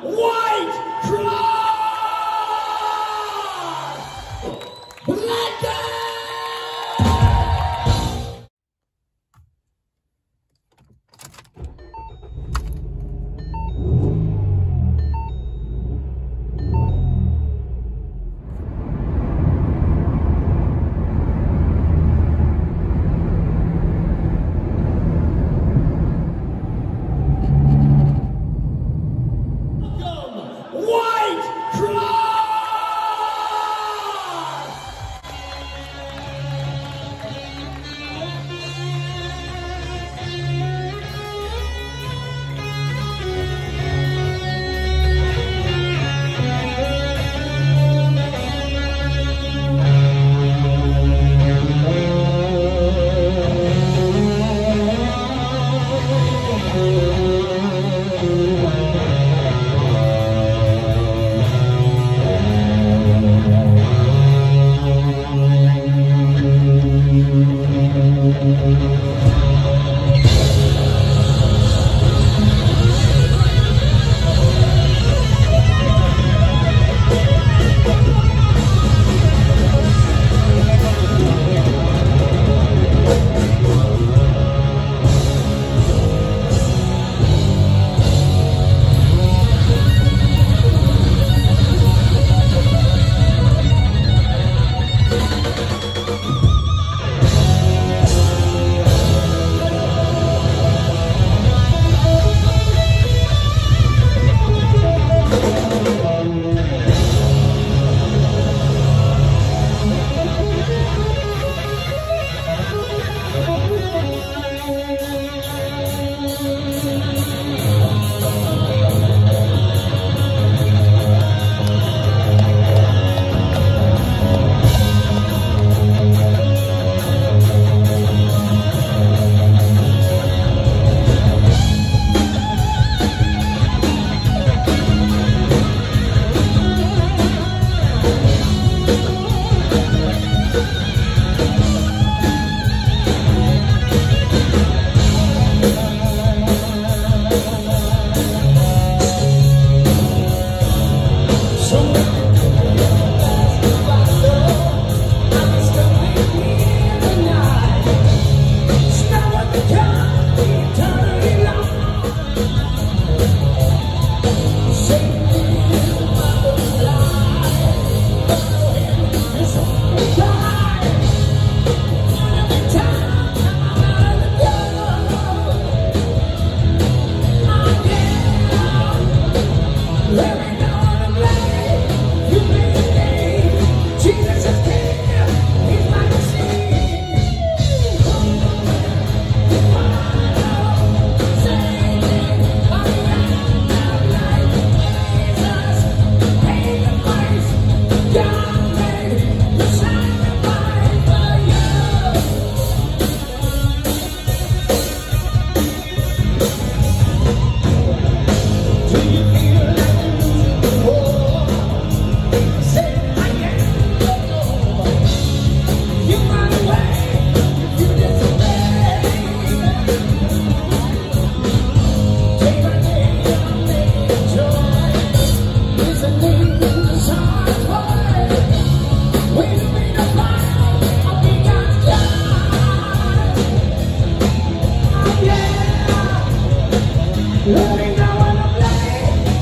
Let me know when I'm late.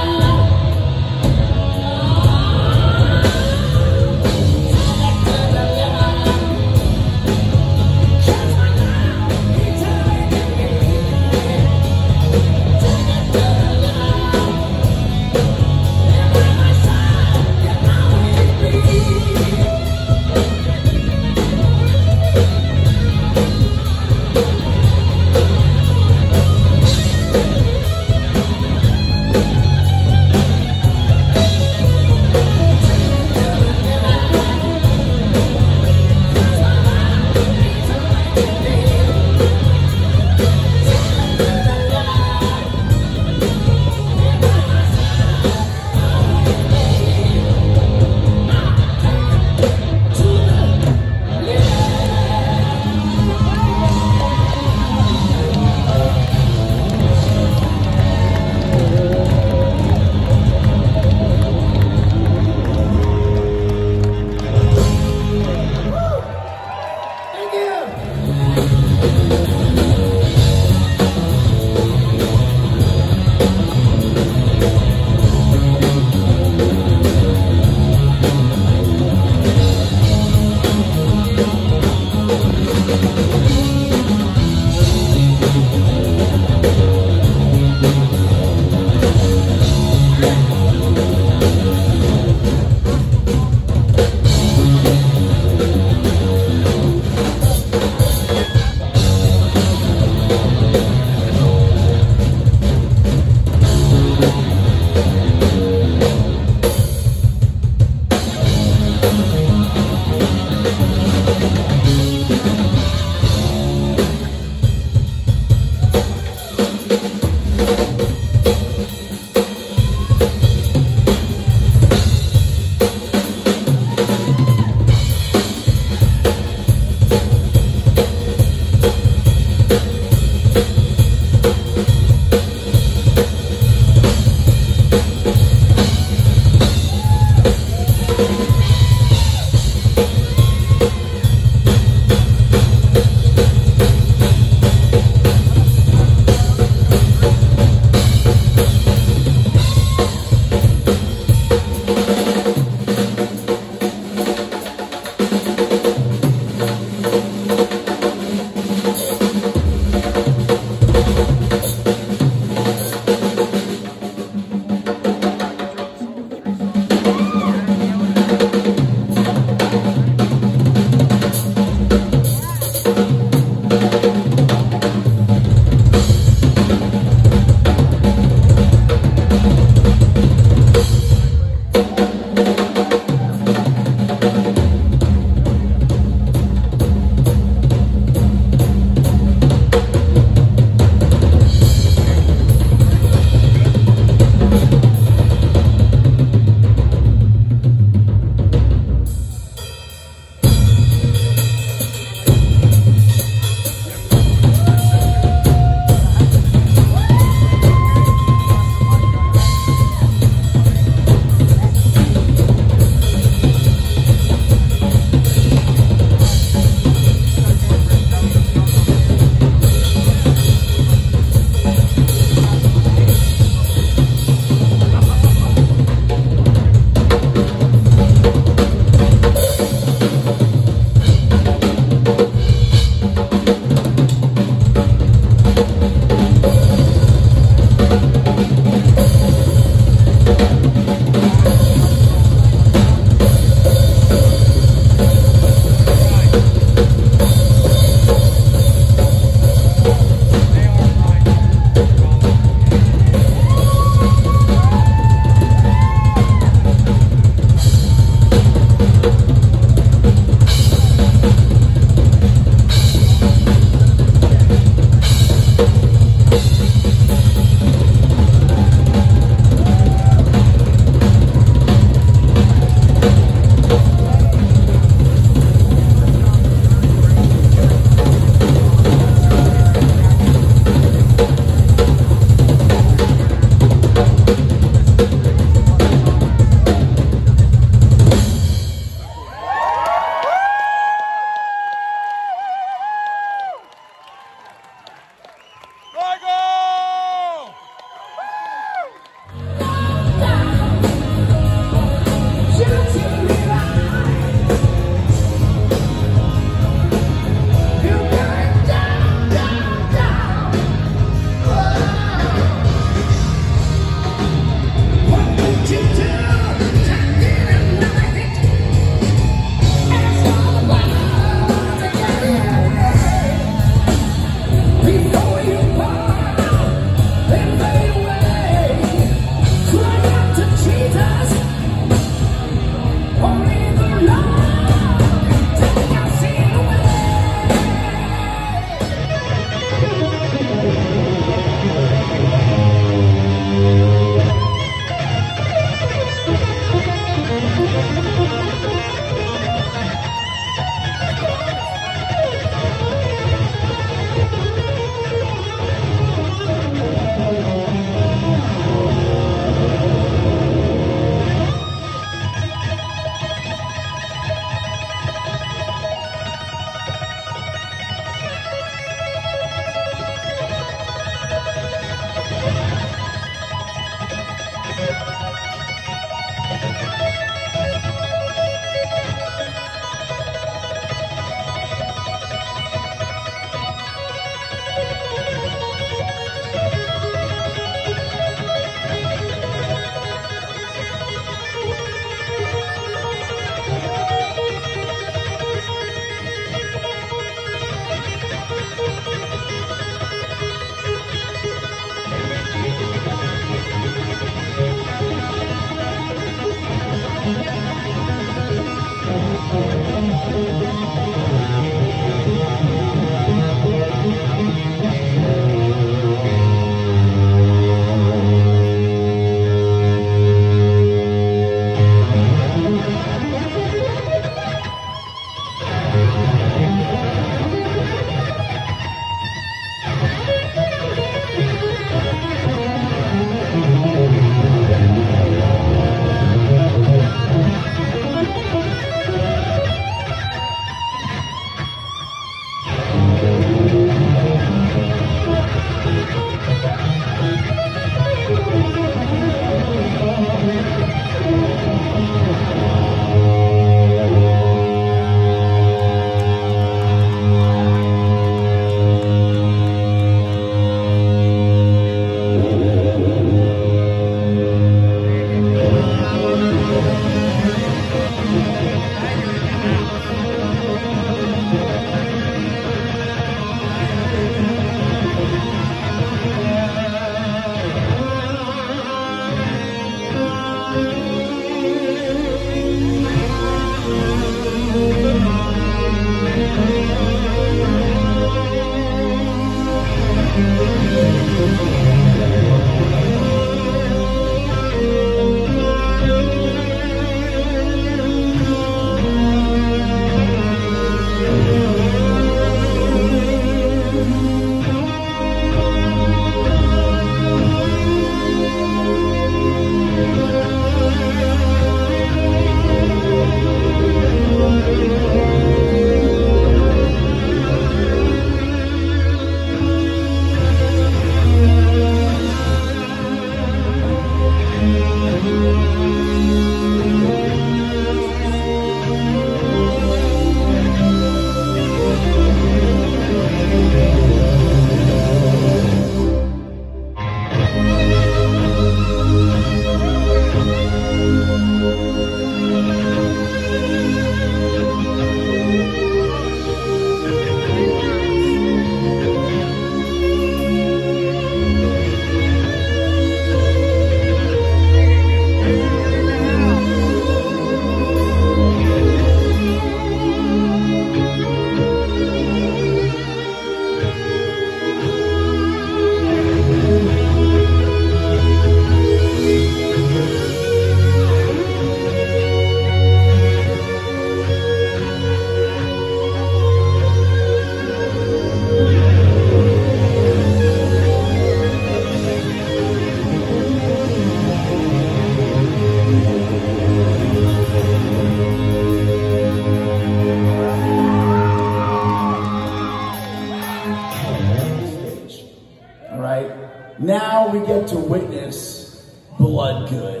Now we get to witness Bloodgood.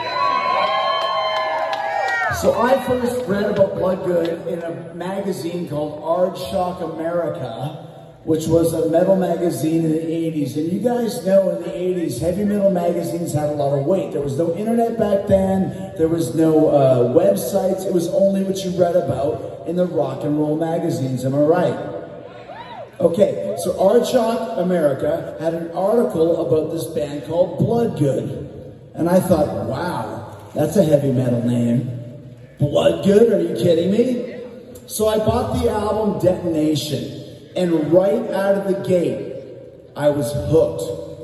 So I first read about Bloodgood in a magazine called Aardschok America, which was a metal magazine in the 80s. And you guys know in the 80s, heavy metal magazines had a lot of weight. There was no internet back then. There was no websites. It was only what you read about in the rock and roll magazines. Am I right? Okay, so Aardschok America had an article about this band called Bloodgood. And I thought, wow, that's a heavy metal name. Bloodgood, are you kidding me? So I bought the album Detonation. And right out of the gate, I was hooked.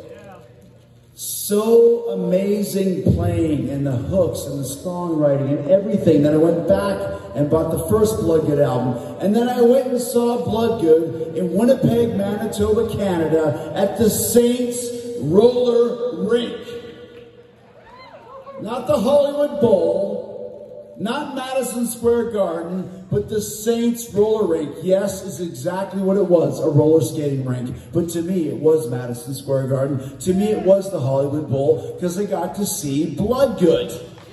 So amazing playing and the hooks and the songwriting and everything that I went back and bought the first Bloodgood album. And then I went and saw Bloodgood in Winnipeg, Manitoba, Canada at the Saints Roller Rink. Not the Hollywood Bowl, not Madison Square Garden, but the Saints roller rink. Yes, is exactly what it was, a roller skating rink. But to me, it was Madison Square Garden. To me, it was the Hollywood Bowl, because I got to see Bloodgood.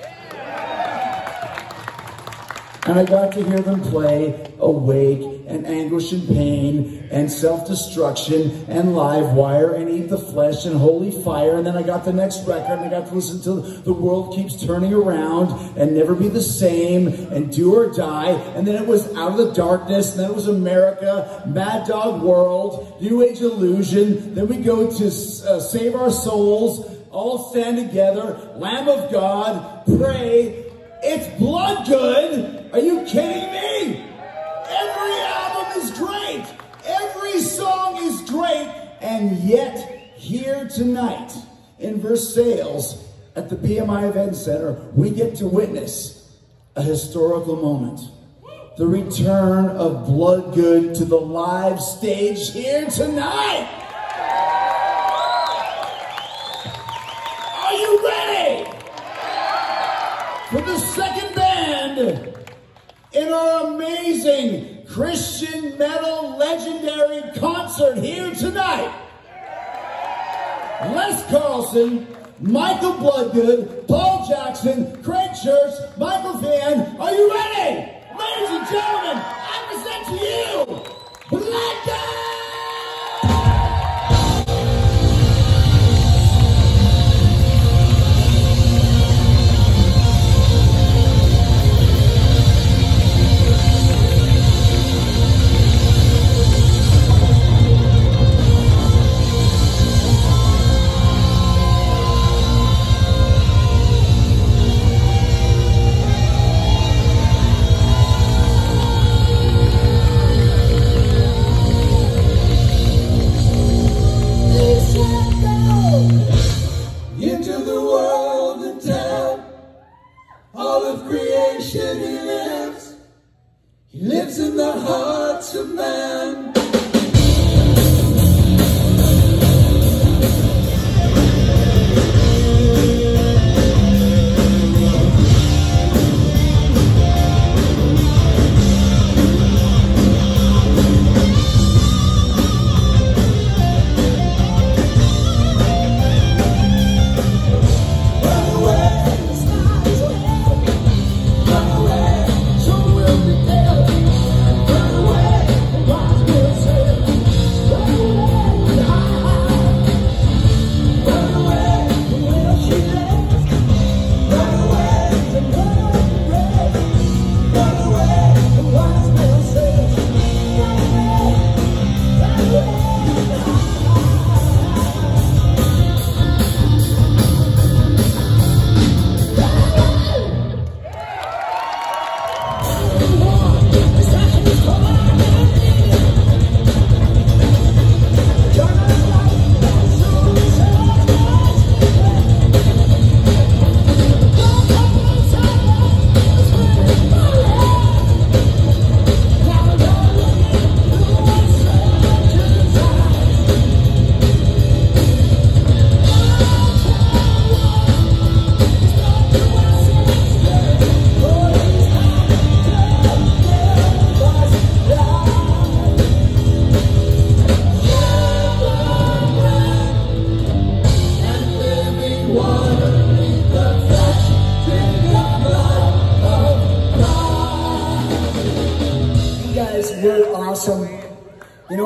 And I got to hear them play Awake and Anguish and Pain and Self-Destruction and Livewire and Eat the Flesh and Holy Fire. And then I got the next record and I got to listen to The World Keeps Turning Around and Never Be the Same and Do or Die. And then it was Out of the Darkness. And then it was America, Mad Dog World, New Age Illusion. Then we go to Save Our Souls, All Stand Together, Lamb of God, Pray. It's Bloodgood. Are you kidding me? Every album is great. Every song is great. And yet, here tonight in Versailles at the BMI Event Center, we get to witness a historical moment. The return of Bloodgood to the live stage here tonight. Are you ready? For the second band in our amazing Christian metal legendary concert here tonight. Les Carlsen, Michael Bloodgood, Paul Jackson, Craig Church, Michael Feighan. Are you ready? Ladies and gentlemen, I present to you Bloodgood!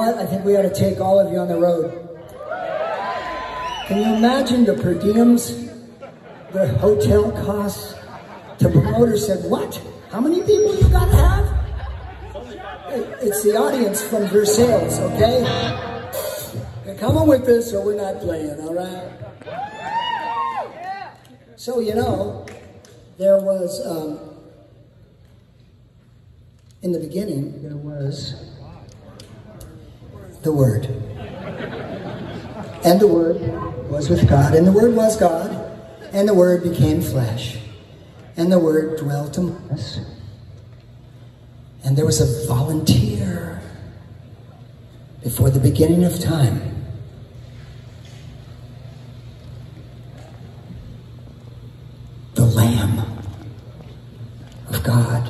what? I think we ought to take all of you on the road. Can you imagine the per diems, the hotel costs? The promoter said, what? How many people you gotta have? It's the audience from Versailles, okay? They're coming with us or we're not playing, all right? So, you know, there was, in the beginning, there was the Word. And the Word was with God, and the Word was God, and the Word became flesh, and the Word dwelt among us. And there was a volunteer before the beginning of time. The Lamb of God.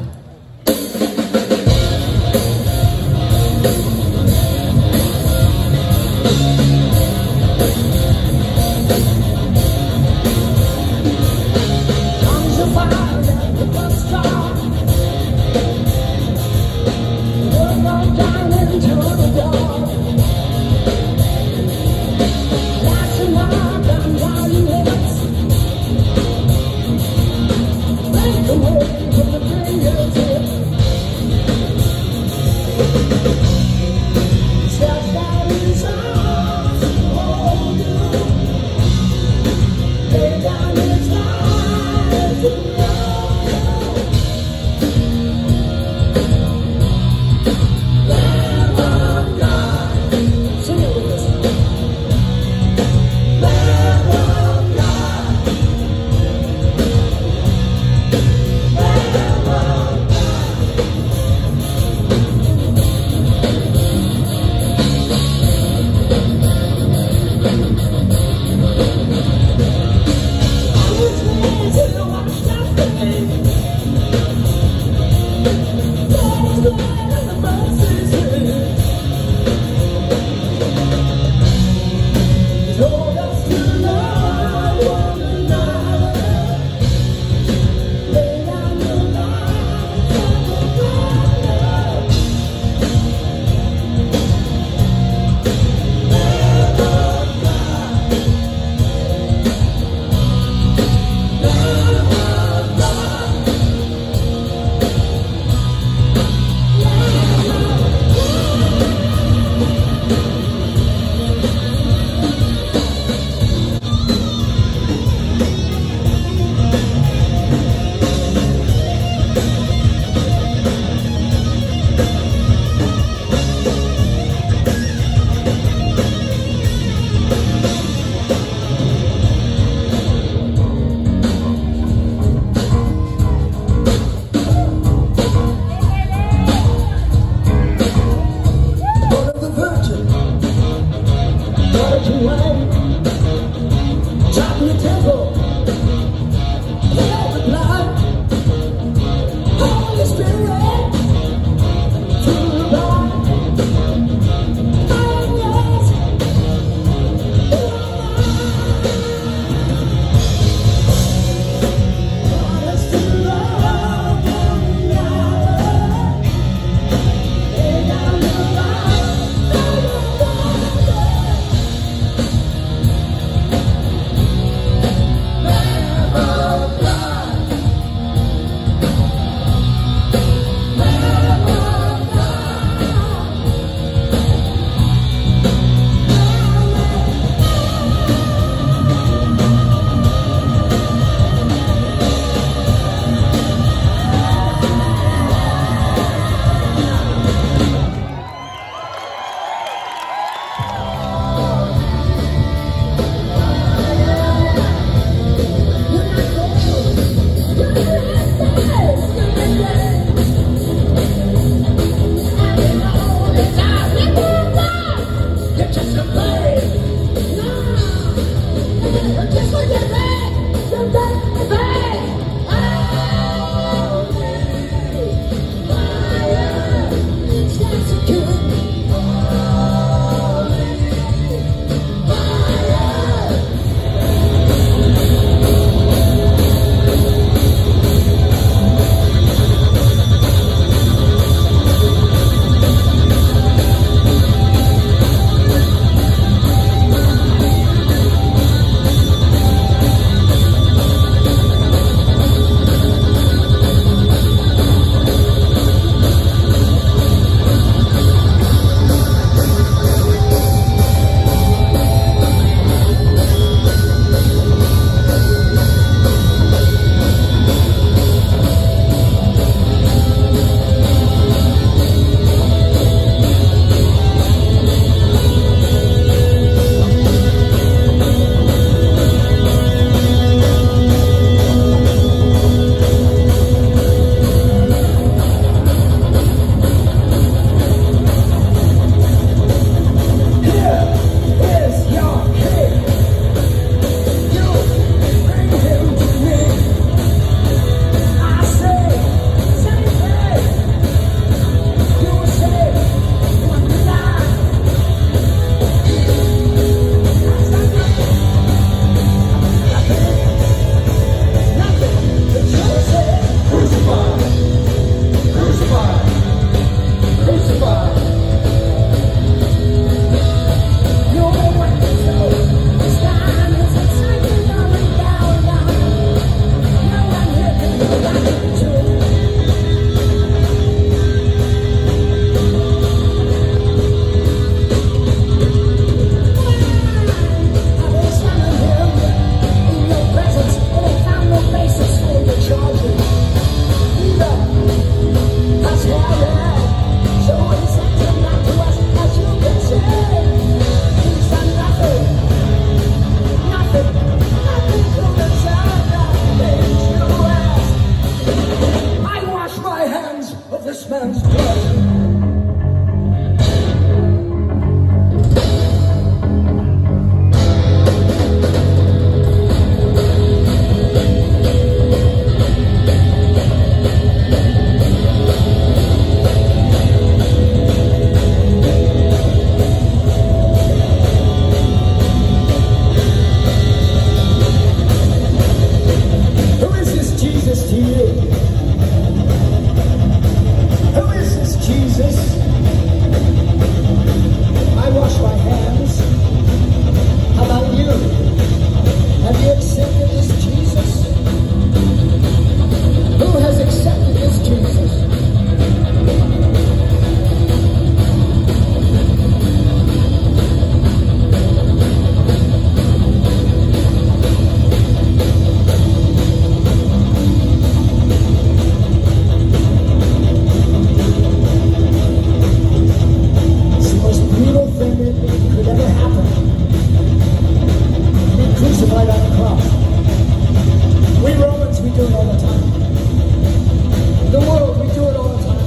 crucified on the cross. We Romans, we do it all the time. The world, we do it all the time.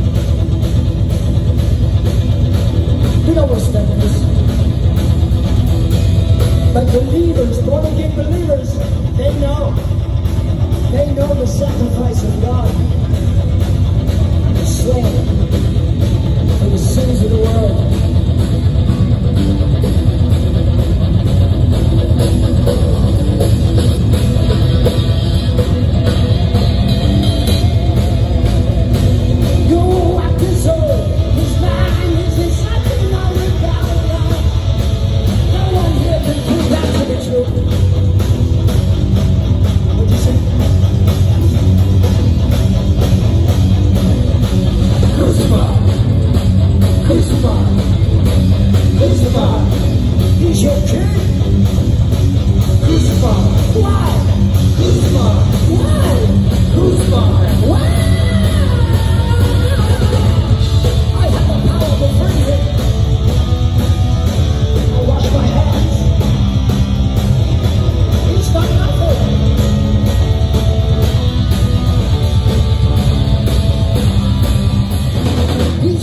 We don't respect this. But believers, born-again believers, they know the sacrifice of God is slain for the sins of the world. He's your king. Crucified. Why? Crucified. Why? Crucified. Why? I have a powerful friend here. I wash my hands. He's done nothing. He's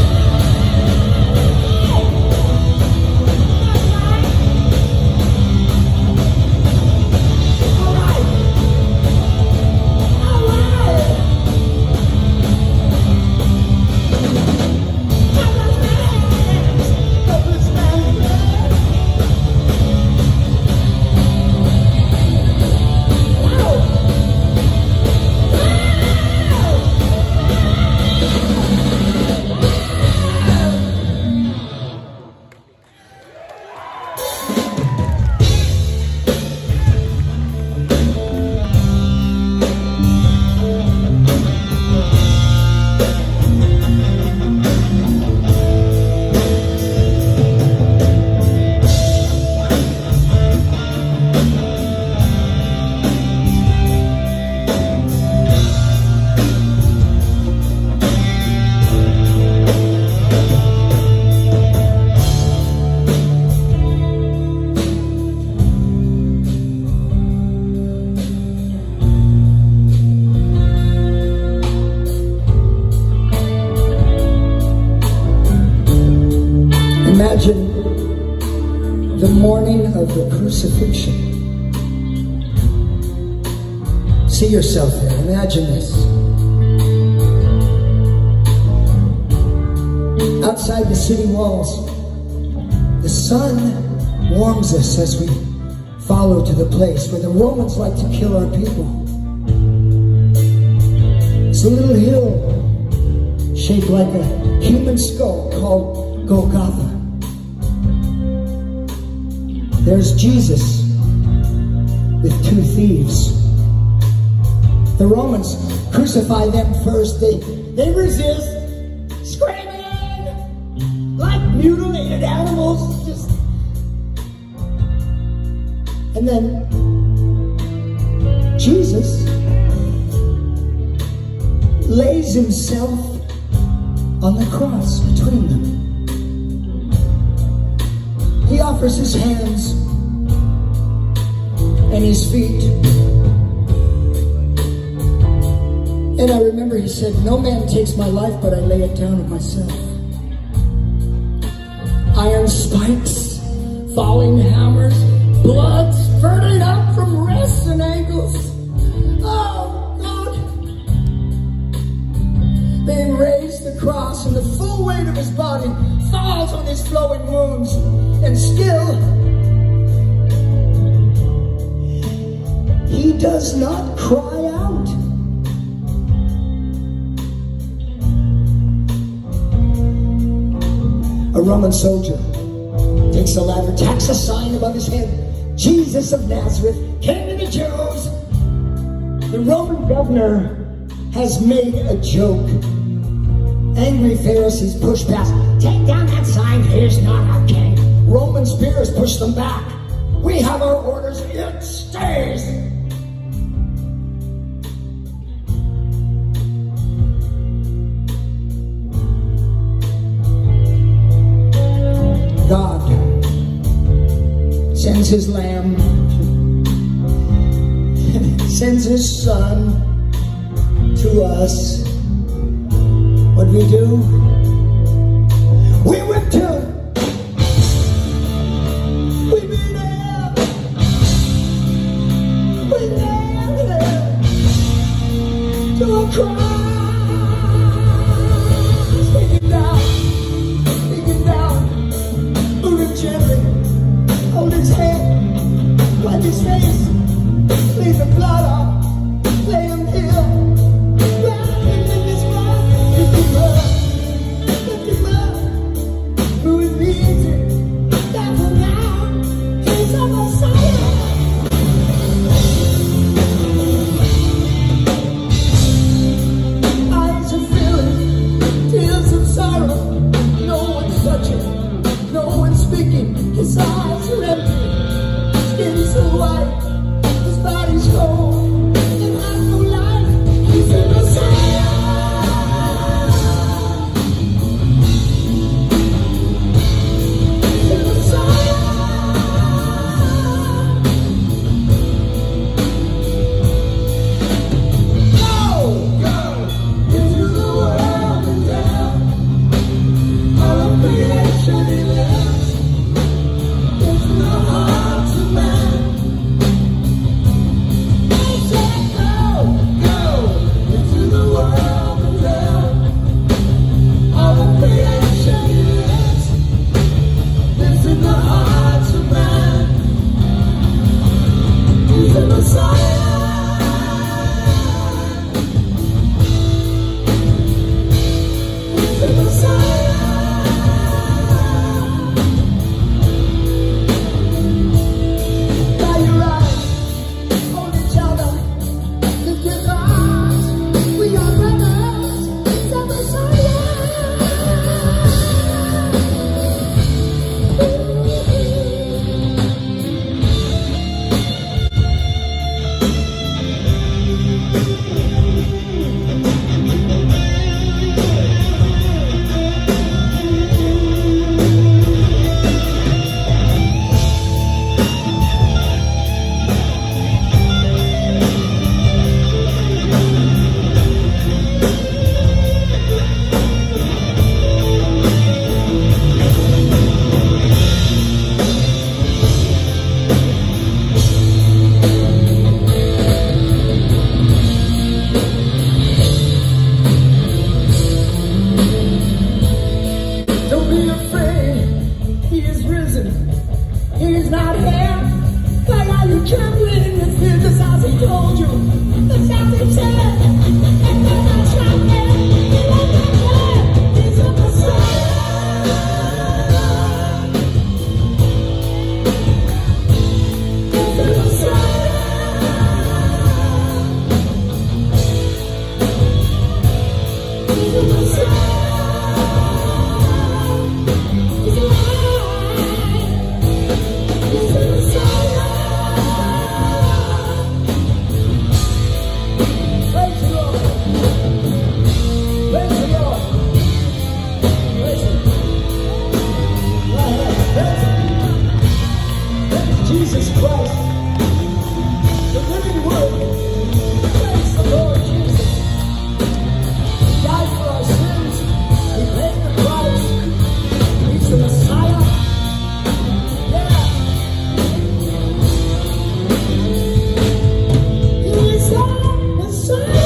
Imagine the morning of the crucifixion. See yourself there. Imagine this. Outside the city walls, the sun warms us as we follow to the place where the Romans like to kill our people. It's a little hill shaped like a human skull called Golgotha. There's Jesus with two thieves. The Romans crucify them first. They resist, screaming like mutilated animals. And then Jesus lays himself on the cross between them. He offers his hands and his feet. And I remember he said, "No man takes my life, but I lay it down of myself." Iron spikes, falling hammers, blood spurting up from wrists and ankles. Oh, God. They raise the cross, and the full weight of his body falls on his flowing wounds. And still, he does not cry out. A Roman soldier takes a ladder, tacks a sign above his head. Jesus of Nazareth, King of the Jews. The Roman governor has made a joke. Angry Pharisees push past. "Take down that sign, he's not our king." Roman spears push them back. "We have our orders, it stays." God sends his lamb sends his son to us. What we do? We whip tune. We beat him. We nailed him to a cross. Take him down. Take him down. Move him gently. Hold his head. Wipe his face. Clean the blood off. Lay him here. Wrap him in his blood. Lift him up. Lift him up. Who is easy? That's him now. He's a Messiah. Eyes are filling. Tears of sorrow. No one's touching. No one's speaking. His eyes are empty. Skin so white. His body's cold. And has no life. He's the Messiah. He's the Messiah. Go! Go! Into the world and down. All of creation he lives. Into the hearts of man. I said go! Go! Into the world and down. All of creation he lives. Lives in the hearts of man. He's the Messiah. He's the Messiah. By your eyes, hold each other, lift your arms. We are brothers. He's the Messiah. Don't be afraid, he is risen. He's not here. Why are you trembling in fear? Just as he told you. That's as he said. And you're not trembling. You're not trembling. He's the Messiah. He's the Messiah. He's the Messiah. He's alive. He's the Messiah. Praise the Lord. Praise the Lord. Praise Him. Praise Him. Praise Jesus Christ, the living Word. Praise the Lord Jesus. He died for our sins. He paid the price. He's the Messiah. Yeah. He is the Messiah.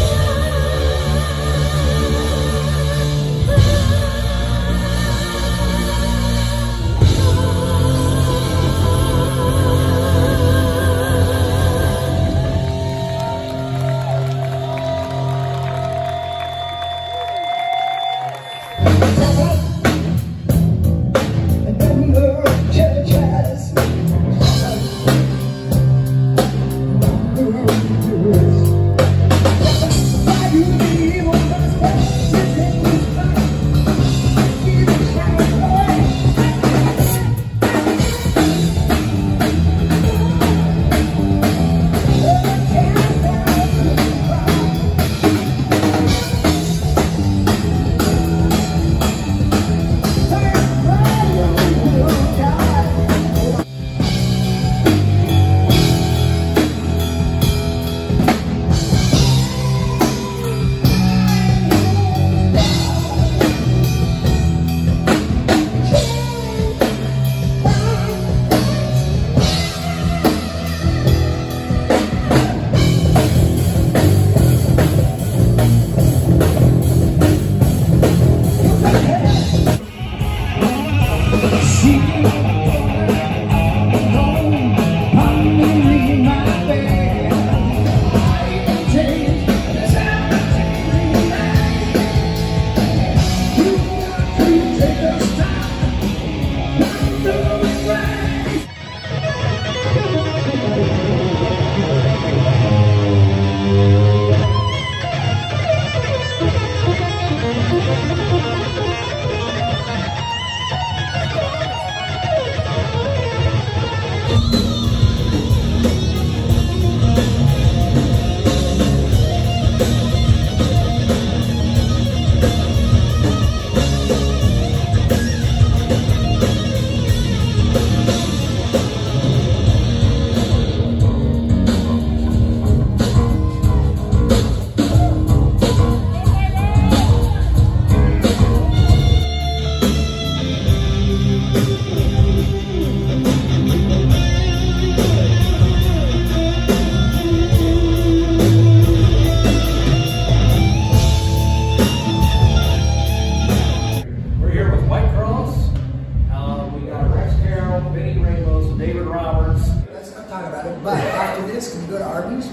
minutes, can we go to Arby's?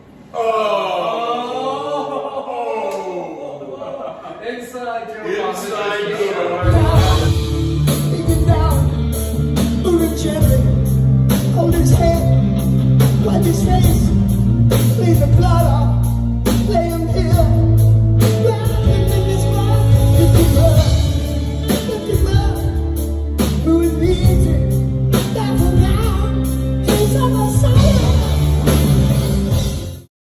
Inside joke. Inside joke. Take him down, move him gently, hold his head, wipe his face, clean the blood off